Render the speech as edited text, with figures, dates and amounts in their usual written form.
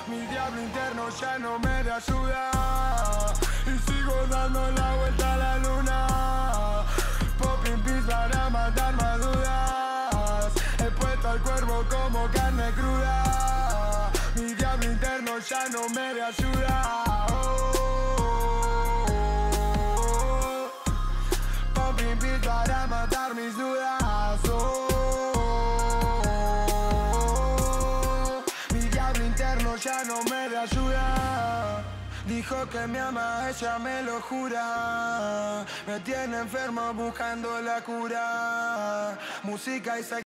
Mi diablo interno ya no me da ayuda y sigo dando la vuelta a la luna. Popping pills para matar más dudas. He puesto el cuervo como carne cruda. Mi diablo interno ya no me da ayuda. Popping pills para matar mis dudas. Mi diablo interno ya no me da ayuda. Dijo que me ama, ella me lo jura. Me tiene enfermo buscando la cura. Música y sexo.